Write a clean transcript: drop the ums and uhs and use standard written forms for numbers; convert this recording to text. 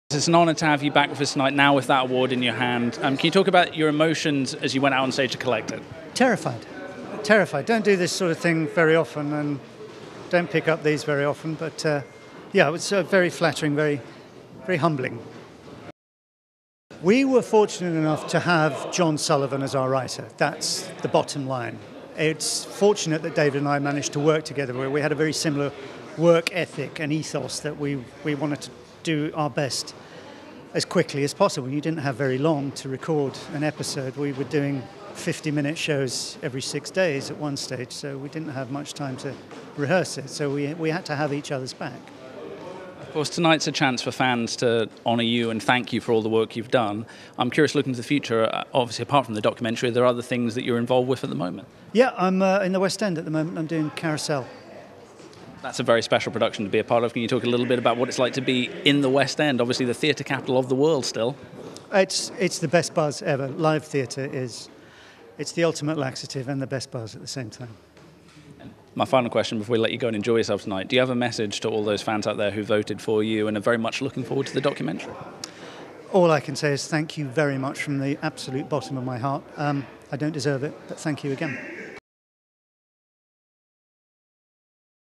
It's an honour to have you back with us tonight, now with that award in your hand. Can you talk about your emotions as you went out on stage to collect it? Terrified. Terrified. Don't do this sort of thing very often and don't pick up these very often. But yeah, it was very flattering, very, very humbling. We were fortunate enough to have John Sullivan as our writer. That's the bottom line. It's fortunate that David and I managed to work together, where we had a very similar work ethic and ethos that we wanted to do our best as quickly as possible. You didn't have very long to record an episode. We were doing 50-minute shows every 6 days at one stage, so we didn't have much time to rehearse it. So we had to have each other's back. Of course, tonight's a chance for fans to honour you and thank you for all the work you've done. I'm curious, looking to the future, obviously apart from the documentary, are there other things that you're involved with at the moment? Yeah, I'm in the West End at the moment. I'm doing Carousel. That's a very special production to be a part of. Can you talk a little bit about what it's like to be in the West End, obviously the theatre capital of the world still? It's the best buzz ever. Live theatre it's the ultimate laxative and the best buzz at the same time. My final question before we let you go and enjoy yourself tonight, do you have a message to all those fans out there who voted for you and are very much looking forward to the documentary? All I can say is thank you very much from the absolute bottom of my heart. I don't deserve it, but thank you again.